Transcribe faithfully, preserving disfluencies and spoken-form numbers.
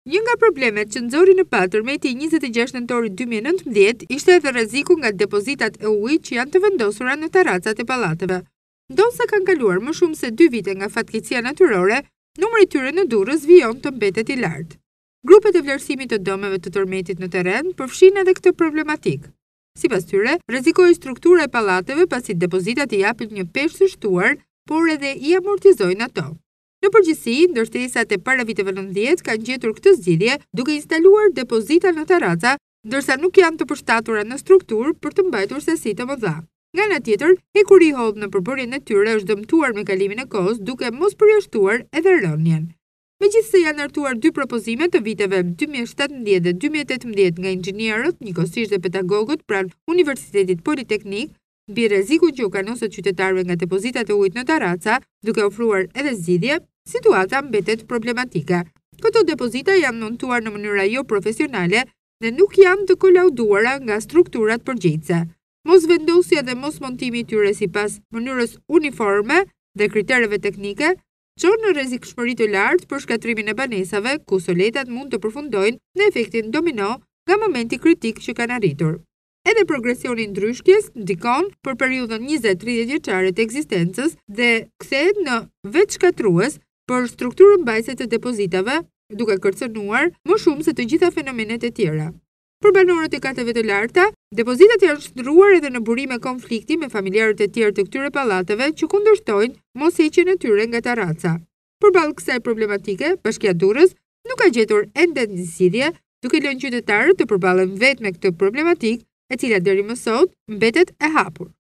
Një nga problemet që nxori në palë tërmeti i njëzet e gjashtë nëntorit dy mijë e nëntëmbëdhjetë ishte edhe rreziku nga depozitat e ujit që janë të vendosura në terracat e pallateve. Ndonse kanë kaluar më shumë se dy vite nga fatkeqësia natyrore, numri i tyre në Durrës vijon të mbetet i lartë. Grupet e vlerësimit të dëmeve të tërmetit në terren përfshin edhe këtë problematik. Sipas tyre, rrezikoi struktura e pallateve pasi depozitat i japin një peshë të shtuar, por edhe i amortizojnë ato. Në përgjithësi, ndërtesat e para viteve nëntëdhjetë kanë gjetur këtë zgjidhje duke instaluar depozita në terraca, ndërsa nuk janë të përshtatura në strukturë për të mbajtur sasi të mëdha. Nga ana tjetër, hekuri i hold në përbërjen e tyre është dëmtuar me kalimin e kohës duke mos përjashtuar edhe rënien. Megjithëse janë hartuar dy propozime të viteve dy mijë e shtatëmbëdhjetë dhe dy mijë e tetëmbëdhjetë nga inxhinierët, njëkohësisht dhe pedagogët pranë Universitetit Politeknik, mbi rrezikun që u kanoset qytetarëve nga depozitat e ujit në terraca, duke ofruar edhe zgjidhje, situata mbetet problematike. Këto depozita janë montuar në mënyra jo profesionale dhe nuk janë të kolauduara nga strukturat përgjegjëse. Mos vendosja dhe mos montimi i tyre sipas mënyrës uniforme dhe kritereve teknike çon në rrezikshmëri të lartë për shkatrimin e banesave, ku soletat mund të përfundojnë në efektin domino nga momenti kritik që kanë arritur. Edhe progresioni i ndryshkjes ndikon për periudhën njëzet tridhjetë vjeçare të ekzistencës dhe kthehet në veçshkatrues për strukturën mbajtëse të depozitave, duke kërcënuar më shumë se të gjitha fenomenet e tjera. Për banorët e katëve të larta, depozitat janë shndruar edhe në burime konflikti me familjarët e tjerë të këtyre pallateve që kundërshtojnë mosheqjen e tyre nga terraca. Përballë kësaj problematike, Bashkia e Durrës nuk ka gjetur ende një zgjidhje, duke lënë qytetarët të përballen vetë me këtë problematikë, e cila deri më sot mbetet e hapur.